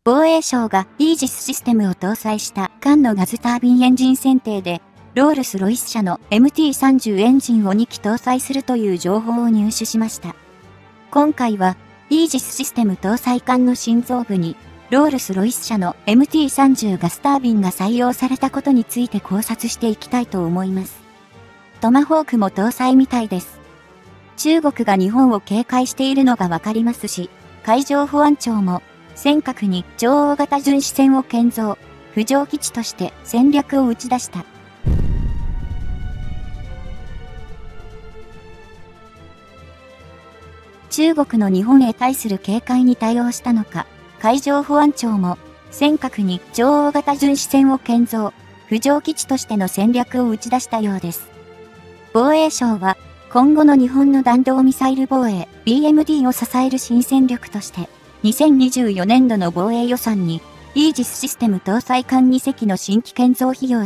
防衛省がイージスシステムを搭載した艦のガスタービンエンジン選定で、ロールス・ロイス社の MT30 エンジンを2機搭載するという情報を入手しました。今回は、イージスシステム搭載艦の心臓部に、ロールス・ロイス社の MT30 ガスタービンが採用されたことについて考察していきたいと思います。トマホークも搭載みたいです。中国が日本を警戒しているのがわかりますし、海上保安庁も、尖閣に超大型巡視船を建造、浮上基地として戦略を打ち出した。中国の日本へ対する警戒に対応したのか、海上保安庁も、尖閣に超大型巡視船を建造、浮上基地としての戦略を打ち出したようです。防衛省は、今後の日本の弾道ミサイル防衛 BMD を支える新戦力として、2024年度の防衛予算に、イージスシステム搭載艦2隻の新規建造費用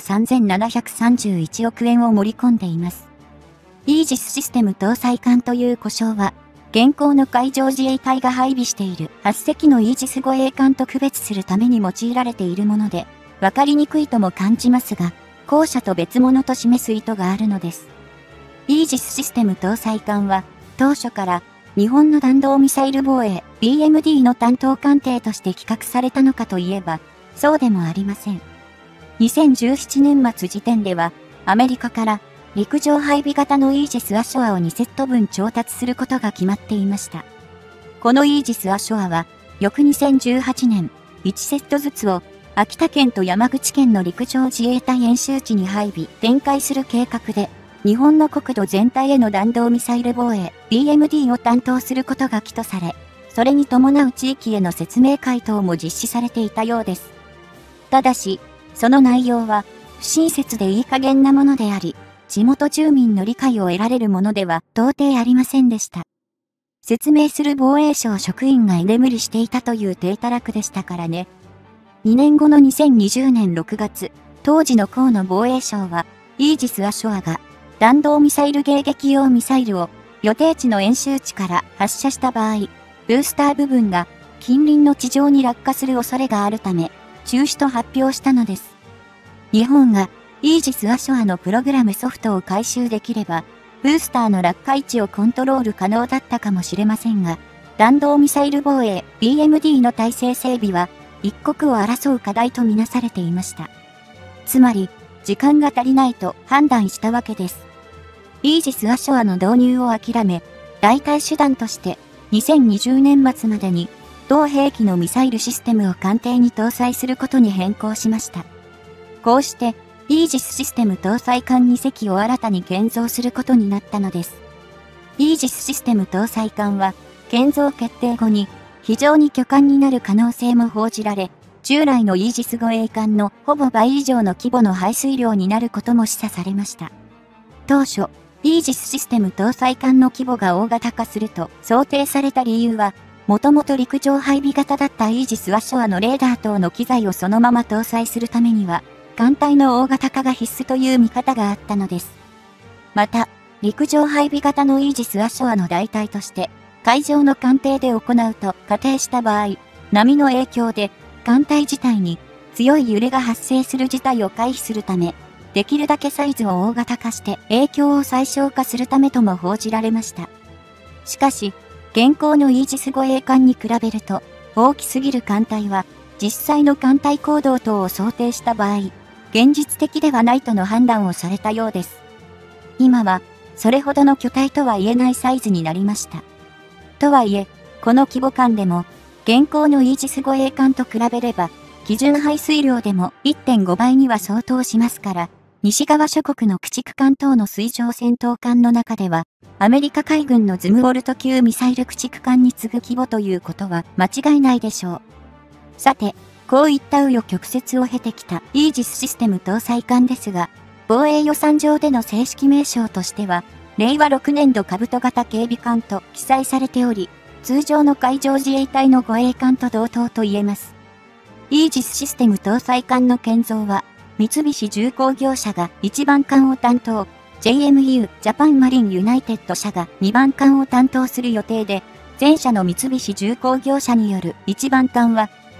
3731億円を盛り込んでいます。イージスシステム搭載艦という呼称は、現行の海上自衛隊が配備している8隻のイージス護衛艦と区別するために用いられているもので、わかりにくいとも感じますが、後者と別物と示す意図があるのです。イージスシステム搭載艦は、当初から、日本の弾道ミサイル防衛 BMD の担当艦艇として企画されたのかといえば、そうでもありません。2017年末時点では、アメリカから陸上配備型のイージス・アショアを2セット分調達することが決まっていました。このイージス・アショアは、翌2018年、1セットずつを秋田県と山口県の陸上自衛隊演習地に配備、展開する計画で、日本の国土全体への弾道ミサイル防衛 BMD を担当することが起とされ、それに伴う地域への説明会等も実施されていたようです。ただし、その内容は不親切でいい加減なものであり、地元住民の理解を得られるものでは到底ありませんでした。説明する防衛省職員が居眠りしていたという体たらくでしたからね。2年後の2020年6月、当時の河野防衛相は、イージス・アショアが、弾道ミサイル迎撃用ミサイルを予定地の演習地から発射した場合、ブースター部分が近隣の地上に落下する恐れがあるため、中止と発表したのです。日本がイージス・アショアのプログラムソフトを回収できれば、ブースターの落下位置をコントロール可能だったかもしれませんが、弾道ミサイル防衛 BMD の体制整備は一刻を争う課題とみなされていました。つまり、時間が足りないと判断したわけです。イージス・アショアの導入を諦め、代替手段として2020年末までに同兵器のミサイルシステムを艦艇に搭載することに変更しました。こうして、イージスシステム搭載艦2隻を新たに建造することになったのです。イージスシステム搭載艦は、建造決定後に非常に巨艦になる可能性も報じられ、従来のイージス護衛艦のほぼ倍以上の規模の排水量になることも示唆されました。当初、イージスシステム搭載艦の規模が大型化すると想定された理由は、もともと陸上配備型だったイージス・アショアのレーダー等の機材をそのまま搭載するためには、艦隊の大型化が必須という見方があったのです。また、陸上配備型のイージス・アショアの代替として、海上の艦艇で行うと仮定した場合、波の影響で艦隊自体に強い揺れが発生する事態を回避するため、できるだけサイズを大型化して影響を最小化するためとも報じられました。しかし、現行のイージス護衛艦に比べると、大きすぎる艦隊は、実際の艦隊行動等を想定した場合、現実的ではないとの判断をされたようです。今は、それほどの巨体とは言えないサイズになりました。とはいえ、この規模感でも、現行のイージス護衛艦と比べれば、基準排水量でも 1.5 倍には相当しますから、西側諸国の駆逐艦等の水上戦闘艦の中では、アメリカ海軍のズムウォルト級ミサイル駆逐艦に次ぐ規模ということは間違いないでしょう。さて、こういった紆余曲折を経てきたイージスシステム搭載艦ですが、防衛予算上での正式名称としては、令和6年度兜型警備艦と記載されており、通常の海上自衛隊の護衛艦と同等と言えます。イージスシステム搭載艦の建造は、三菱重工業社が1番艦を担当、JMU ジャパンマリンユナイテッド社が2番艦を担当する予定で、前者の三菱重工業社による1番艦は、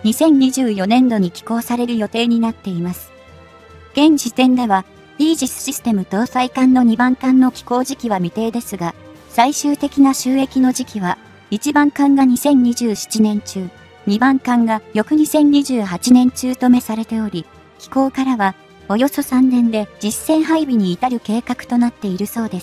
2024年度に寄港される予定になっています。現時点では、イージスシステム搭載艦の2番艦の寄港時期は未定ですが、最終的な収益の時期は、1番艦が2027年中、2番艦が翌2028年中とめされており、寄港からは、およそ3年で実戦配備に至る計画となっているそうです。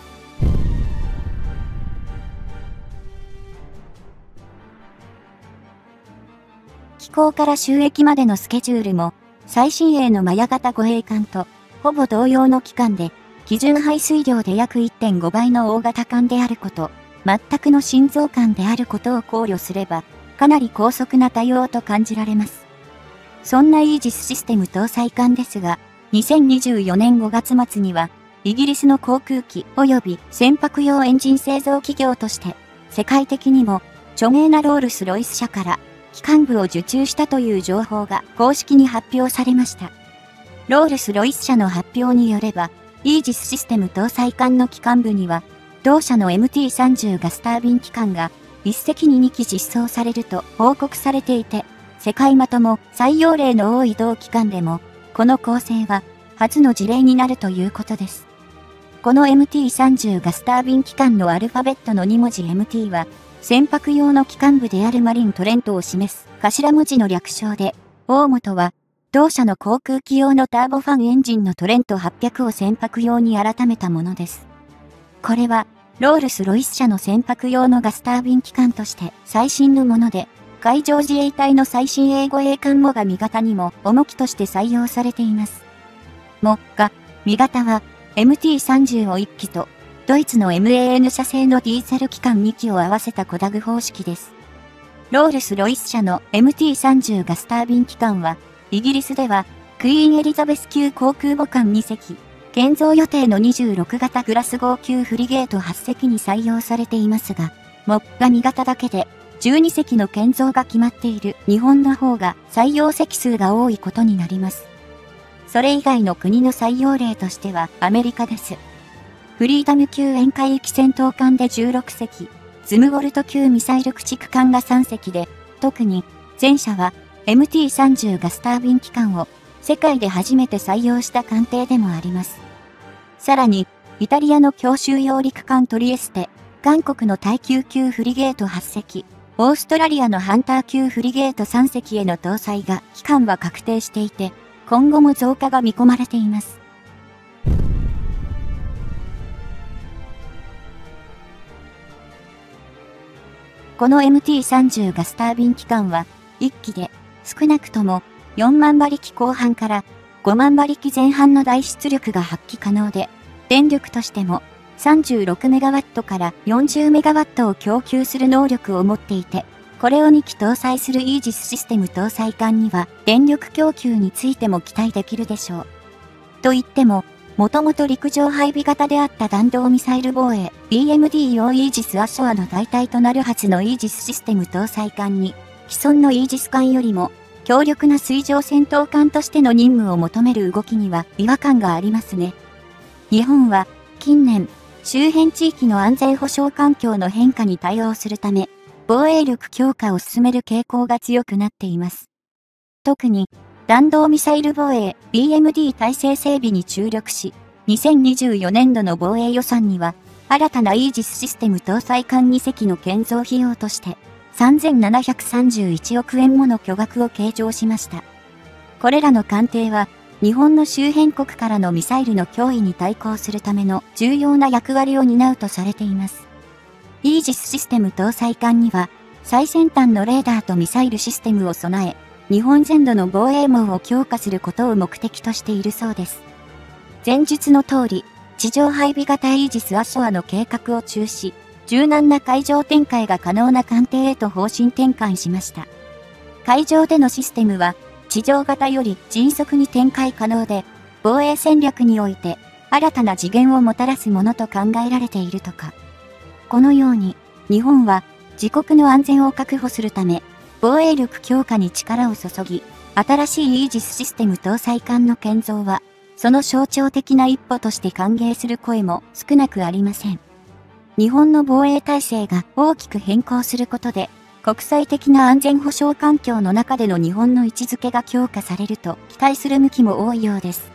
寄港から収益までのスケジュールも、最新鋭のマヤ型護衛艦と、ほぼ同様の期間で、基準排水量で約 1.5 倍の大型艦であること、全くの新造艦であることを考慮すれば、かなり高速な対応と感じられます。そんなイージスシステム搭載艦ですが、2024年5月末には、イギリスの航空機及び船舶用エンジン製造企業として、世界的にも著名なロールス・ロイス社から、機関部を受注したという情報が公式に発表されました。ロールス・ロイス社の発表によれば、イージスシステム搭載艦の機関部には、同社の MT30 ガスタービン機関が、1隻に2機実装されると報告されていて、世界まとも採用例の多い同機関でも、この構成は初の事例になるということです。この MT30 ガスタービン機関のアルファベットの2文字 MT は、船舶用の機関部であるマリントレントを示す頭文字の略称で、大元は、同社の航空機用のターボファンエンジンのトレント800を船舶用に改めたものです。これは、ロールス・ロイス社の船舶用のガスタービン機関として最新のもので、海上自衛隊の最新鋭護衛艦モガミ型にも重機として採用されています。モガミ型は MT30 を1機と、ドイツの MAN 社製のディーゼル機関2機を合わせたコダグ方式です。ロールス・ロイス社の MT30 ガスタービン機関は、イギリスではクイーンエリザベス級航空母艦2隻、建造予定の26型グラスゴー級フリゲート8隻に採用されていますが、モガミ型だけで12隻の建造が決まっている日本の方が採用隻数が多いことになります。それ以外の国の採用例としてはアメリカです。フリーダム級沿海域戦闘艦で16隻、ズムウォルト級ミサイル駆逐艦が3隻で、特に前者は MT30 ガスタービン機関を世界で初めて採用した艦艇でもあります。さらに、イタリアの強襲揚陸艦トリエステ、韓国の耐久級フリゲート8隻、オーストラリアのハンター級フリゲート3隻への搭載が期間は確定していて、今後も増加が見込まれています。この MT30 ガスタービン機関は、1機で少なくとも4万馬力後半から5万馬力前半の大出力が発揮可能で、電力としても36メガワットから40メガワットを供給する能力を持っていて、これを2機搭載するイージスシステム搭載艦には電力供給についても期待できるでしょう。と言っても、もともと陸上配備型であった弾道ミサイル防衛 BMD 用イージス・アショアの代替となるはずのイージスシステム搭載艦に、既存のイージス艦よりも強力な水上戦闘艦としての任務を求める動きには違和感がありますね。日本は近年、周辺地域の安全保障環境の変化に対応するため、防衛力強化を進める傾向が強くなっています。特に、弾道ミサイル防衛 BMD 体制整備に注力し、2024年度の防衛予算には、新たなイージスシステム搭載艦2隻の建造費用として、3731億円もの巨額を計上しました。これらの艦艇は、日本の周辺国からのミサイルの脅威に対抗するための重要な役割を担うとされています。イージスシステム搭載艦には、最先端のレーダーとミサイルシステムを備え、日本全土の防衛網を強化することを目的としているそうです。前述の通り、地上配備型イージス・アショアの計画を中止、柔軟な海上展開が可能な艦艇へと方針転換しました。海上でのシステムは、地上型より迅速に展開可能で、防衛戦略において新たな次元をもたらすものと考えられているとか。このように、日本は自国の安全を確保するため、防衛力強化に力を注ぎ、新しいイージスシステム搭載艦の建造は、その象徴的な一歩として歓迎する声も少なくありません。日本の防衛体制が大きく変更することで、 国際的な安全保障環境の中での日本の位置づけが強化されると期待する向きも多いようです。